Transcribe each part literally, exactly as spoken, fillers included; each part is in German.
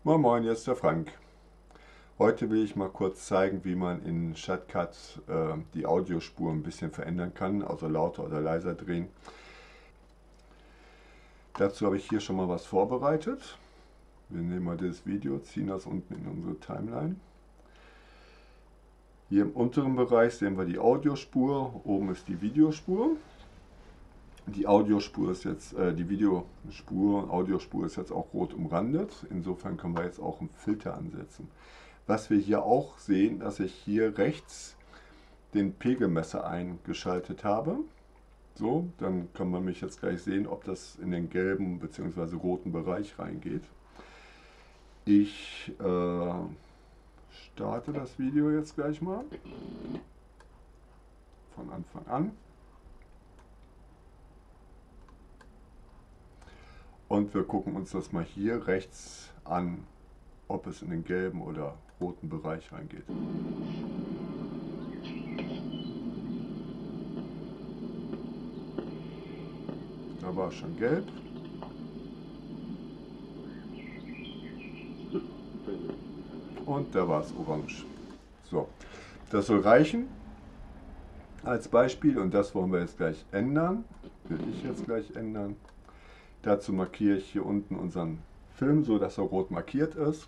Moin Moin, hier ist der Frank. Heute will ich mal kurz zeigen, wie man in ShotCut äh, die Audiospur ein bisschen verändern kann, also lauter oder leiser drehen. Dazu habe ich hier schon mal was vorbereitet. Wir nehmen mal das Video, ziehen das unten in unsere Timeline. Hier im unteren Bereich sehen wir die Audiospur, oben ist die Videospur. Die Audiospur ist jetzt, äh, die Videospur und Audiospur ist jetzt auch rot umrandet. Insofern können wir jetzt auch einen Filter ansetzen. Was wir hier auch sehen, dass ich hier rechts den Pegelmesser eingeschaltet habe. So, dann kann man mich jetzt gleich sehen, ob das in den gelben bzw. roten Bereich reingeht. Ich äh, starte das Video jetzt gleich mal von Anfang an. Und wir gucken uns das mal hier rechts an, ob es in den gelben oder roten Bereich reingeht. Da war es schon gelb. Und da war es orange. So, das soll reichen als Beispiel und das wollen wir jetzt gleich ändern. Will ich jetzt gleich ändern. Dazu markiere ich hier unten unseren Film, so dass er rot markiert ist.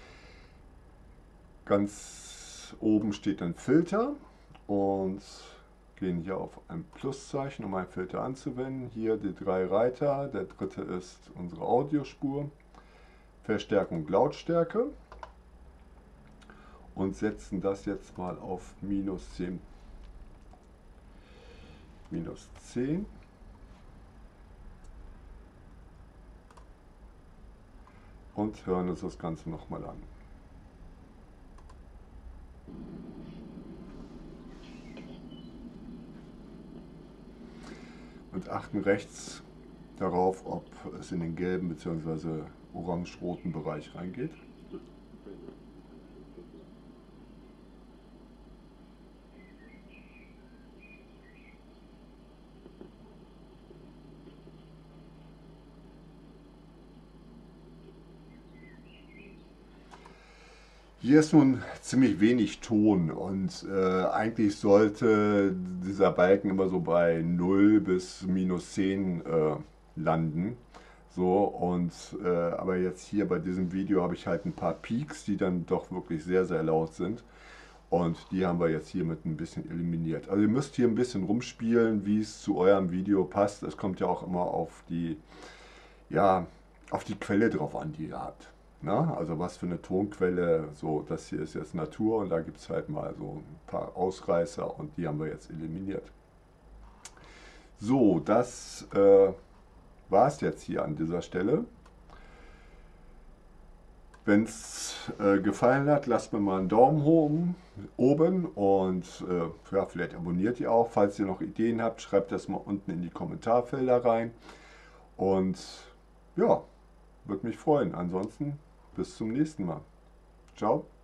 Ganz oben steht ein Filter und gehen hier auf ein Pluszeichen, um einen Filter anzuwenden. Hier die drei Reiter. Der dritte ist unsere Audiospur. Verstärkung Lautstärke. Und setzen das jetzt mal auf minus zehn. Minus zehn. Und hören uns das Ganze nochmal an. Und achten rechts darauf, ob es in den gelben bzw. orange-roten Bereich reingeht. Hier ist nun ziemlich wenig Ton und äh, eigentlich sollte dieser Balken immer so bei null bis minus zehn äh, landen. So, und, äh, aber jetzt hier bei diesem Video habe ich halt ein paar Peaks, die dann doch wirklich sehr, sehr laut sind. Und die haben wir jetzt hiermit ein bisschen eliminiert. Also ihr müsst hier ein bisschen rumspielen, wie es zu eurem Video passt. Es kommt ja auch immer auf die, ja, auf die Quelle drauf an, die ihr habt. Na, also was für eine Tonquelle, so das hier ist jetzt Natur und da gibt es halt mal so ein paar Ausreißer und die haben wir jetzt eliminiert. So, das äh, war es jetzt hier an dieser Stelle. Wenn es äh, gefallen hat, lasst mir mal einen Daumen hoch oben und äh, ja, vielleicht abonniert ihr auch. Falls ihr noch Ideen habt, schreibt das mal unten in die Kommentarfelder rein. Und ja, würde mich freuen. Ansonsten bis zum nächsten Mal. Ciao.